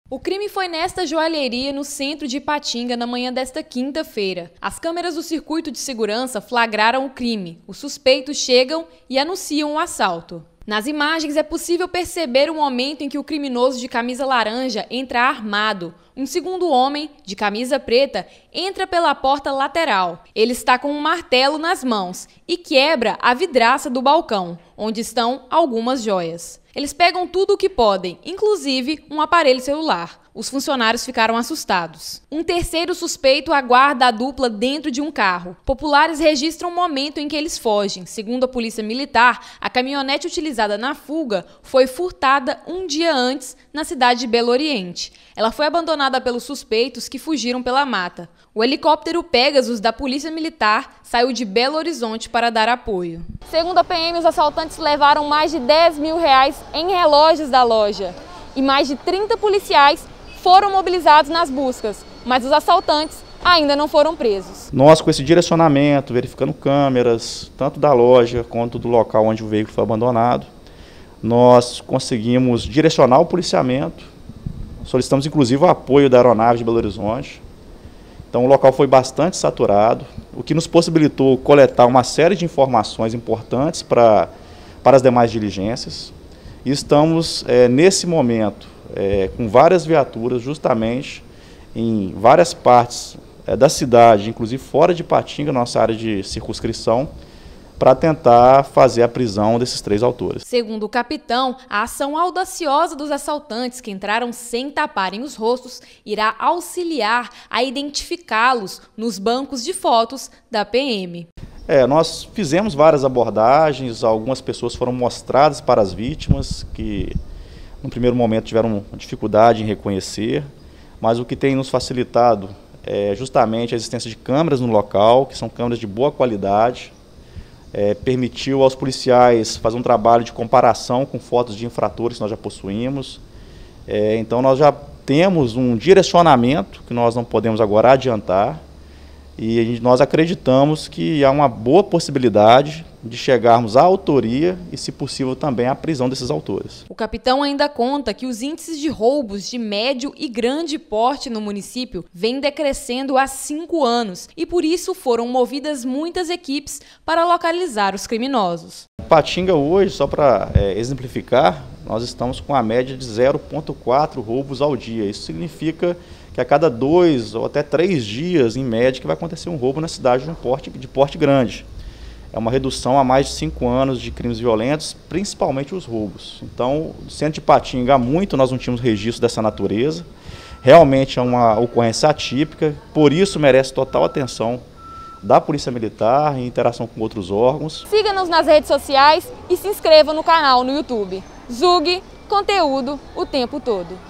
O crime foi nesta joalheria no centro de Ipatinga na manhã desta quinta-feira. As câmeras do circuito de segurança flagraram o crime. Os suspeitos chegam e anunciam o assalto. Nas imagens é possível perceber o momento em que o criminoso de camisa laranja entra armado. Um segundo homem, de camisa preta, entra pela porta lateral. Ele está com um martelo nas mãos e quebra a vidraça do balcão, onde estão algumas joias. Eles pegam tudo o que podem, inclusive um aparelho celular. Os funcionários ficaram assustados. Um terceiro suspeito aguarda a dupla dentro de um carro. Populares registram o momento em que eles fogem. Segundo a Polícia Militar, a caminhonete utilizada na fuga foi furtada um dia antes na cidade de Belo Oriente. Ela foi abandonada pelos suspeitos que fugiram pela mata. O helicóptero Pegasus da Polícia Militar saiu de Belo Horizonte para dar apoio. Segundo a PM, os assaltantes levaram mais de R$10 mil em relógios da loja. E mais de 30 policiais foram mobilizados nas buscas, mas os assaltantes ainda não foram presos. Nós, com esse direcionamento, verificando câmeras, tanto da loja quanto do local onde o veículo foi abandonado, nós conseguimos direcionar o policiamento, solicitamos inclusive o apoio da aeronave de Belo Horizonte. Então o local foi bastante saturado, o que nos possibilitou coletar uma série de informações importantes para as demais diligências. E estamos, nesse momento, com várias viaturas, justamente em várias partes da cidade, inclusive fora de Ipatinga, nossa área de circunscrição, para tentar fazer a prisão desses 3 autores. Segundo o capitão, a ação audaciosa dos assaltantes que entraram sem taparem os rostos irá auxiliar a identificá-los nos bancos de fotos da PM. Nós fizemos várias abordagens, algumas pessoas foram mostradas para as vítimas, que no primeiro momento tiveram dificuldade em reconhecer, mas o que tem nos facilitado é justamente a existência de câmeras no local, que são câmeras de boa qualidade, permitiu aos policiais fazer um trabalho de comparação com fotos de infratores que nós já possuímos. Então nós já temos um direcionamento que nós não podemos agora adiantar, e nós acreditamos que há uma boa possibilidade de chegarmos à autoria e, se possível, também à prisão desses autores. O capitão ainda conta que os índices de roubos de médio e grande porte no município vêm decrescendo há 5 anos e, por isso, foram movidas muitas equipes para localizar os criminosos. Ipatinga hoje, só para exemplificar, nós estamos com a média de 0,4 roubos ao dia. Isso significa que a cada 2 ou até 3 dias, em média, que vai acontecer um roubo na cidade de porte grande. É uma redução há mais de 5 anos de crimes violentos, principalmente os roubos. Então, no centro de Ipatinga, há muito nós não tínhamos registro dessa natureza. Realmente é uma ocorrência atípica, por isso merece total atenção da Polícia Militar em interação com outros órgãos. Siga-nos nas redes sociais e se inscreva no canal no YouTube. Zug, conteúdo o tempo todo.